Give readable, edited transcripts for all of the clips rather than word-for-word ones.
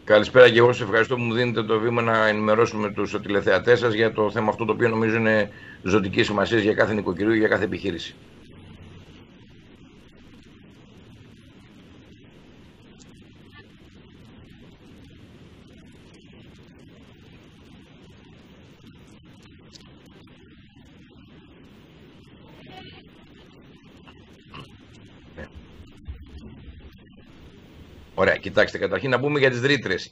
Καλησπέρα και εγώ σας ευχαριστώ που μου δίνετε το βήμα να ενημερώσουμε τους τηλεθεατές σας για το θέμα αυτό το οποίο νομίζω είναι ζωτική σημασία για κάθε νοικοκυριό, για κάθε επιχείρηση. Ωραία, κοιτάξτε, καταρχήν να πούμε για τις ρήτρες.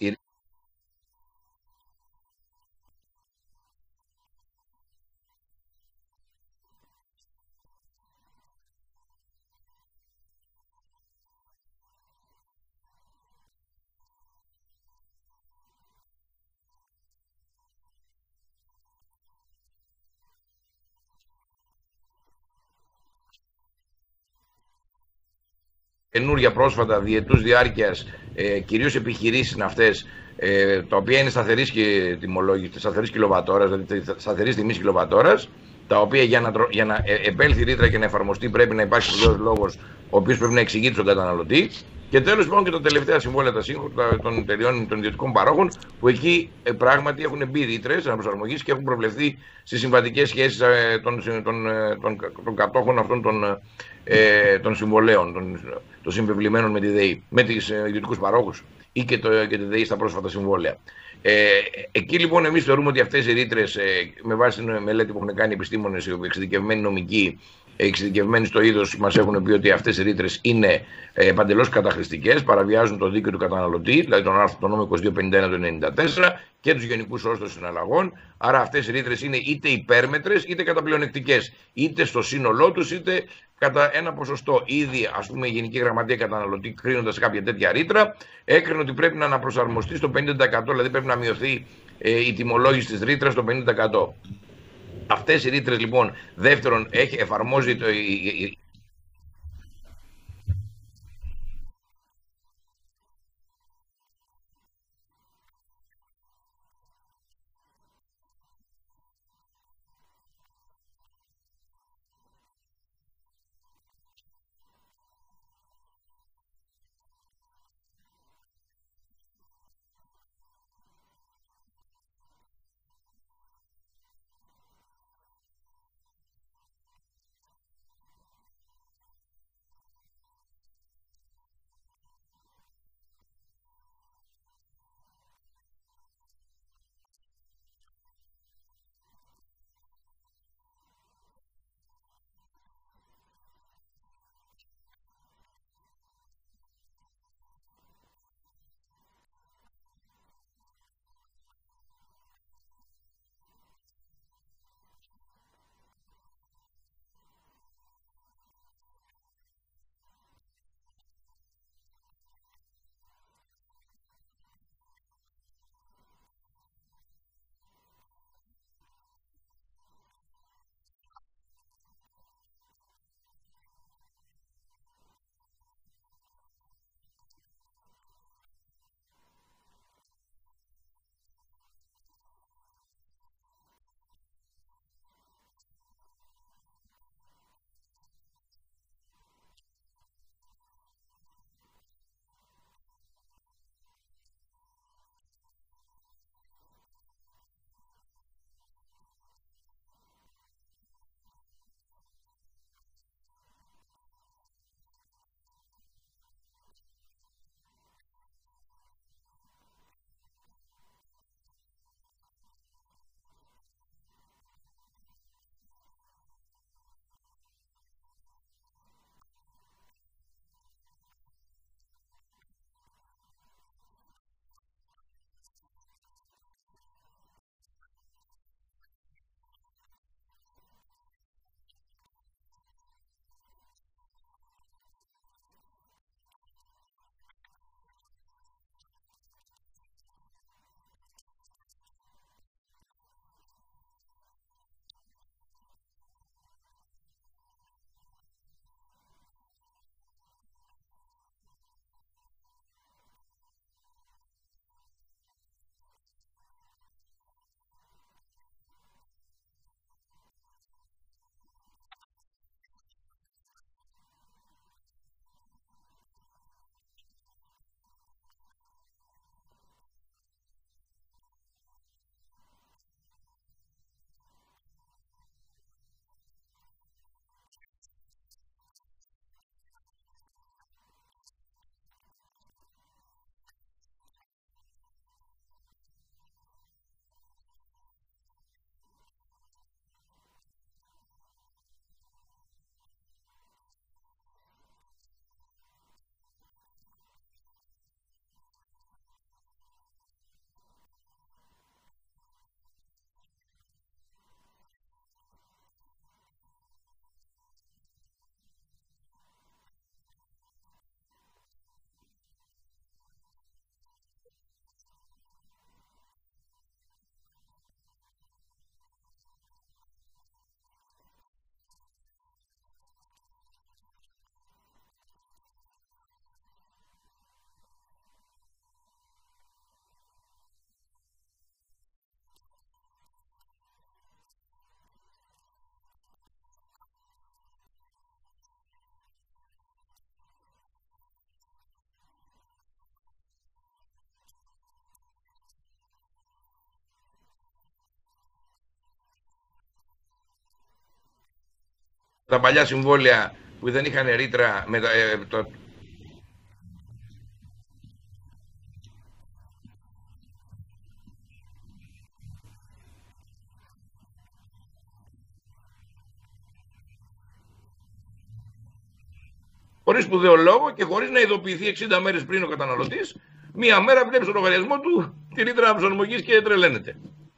Καινούργια πρόσφατα διετούς διάρκειας, κυρίως επιχειρήσεις είναι αυτές, τα οποία είναι σταθερής και τιμολόγηση, σταθερής κιλοβατόρας, δηλαδή σταθερής τιμής κιλοβατόρας, τα οποία για να επέλθει η ρήτρα και να εφαρμοστεί πρέπει να υπάρχει σπουδαίος λόγος, ο οποίος πρέπει να εξηγείται στον καταναλωτή. Και τέλος υπάρχουν και τα τελευταία συμβόλαια των εταιριών των ιδιωτικών παρόχων, που εκεί πράγματι έχουν μπει ρήτρες αναπροσαρμογής και έχουν προβλεφθεί στις συμβατικές σχέσεις των κατόχων αυτών των συμβολέων, των συμβεβλημένων με τη ΔΕΗ, με τις ιδιωτικούς παρόχους ή και τη ΔΕΗ στα πρόσφατα συμβόλαια. Εκεί λοιπόν εμείς θεωρούμε ότι αυτές οι ρήτρες, με βάση την μελέτη που έχουν κάνει επιστήμονες, οι εξειδικευμένοι νομικοί, εξειδικευμένοι στο είδος, μας έχουν πει ότι αυτές οι ρήτρες είναι παντελώς καταχρηστικές, παραβιάζουν το δίκαιο του καταναλωτή, δηλαδή τον νόμο 2251 του 1994 και τους γενικούς όρους των συναλλαγών. Άρα αυτές οι ρήτρες είναι είτε υπέρμετρες είτε καταπλεονεκτικές, είτε στο σύνολό τους είτε κατά ένα ποσοστό. Ήδη, ας πούμε, η Γενική Γραμματεία Καταναλωτή, κρίνοντας κάποια τέτοια ρήτρα, έκρινε ότι πρέπει να αναπροσαρμοστεί στο 50%, δηλαδή πρέπει να μειωθεί η τιμολόγηση της ρήτρας στο 50%. Αυτές οι ρήτρες λοιπόν, δεύτερον, εφαρμόζει τα παλιά συμβόλαια που δεν είχαν ρήτρα με χωρίς σπουδαίο λόγο και χωρίς να ειδοποιηθεί 60 μέρες πριν ο καταναλωτής, μία μέρα βλέπει στο λογαριασμό του τη ρήτρα προσαρμογής και τρελαίνεται.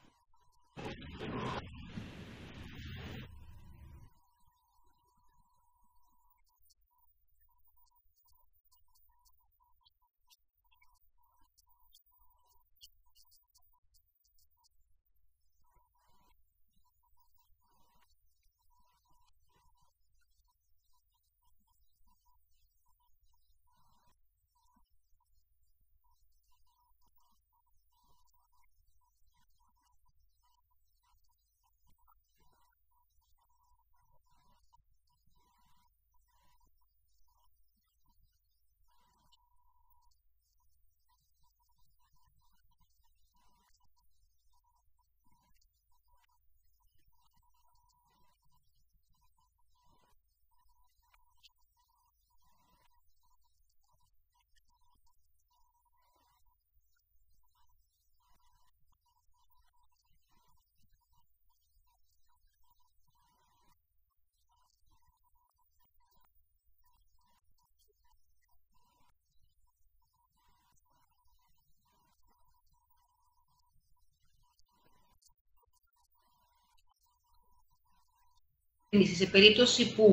Σε περίπτωση που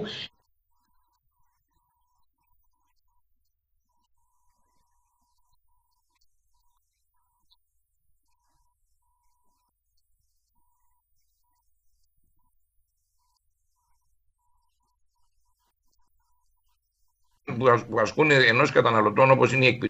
που ασκούν ενός καταναλωτών όπως είναι η εκπληκτική.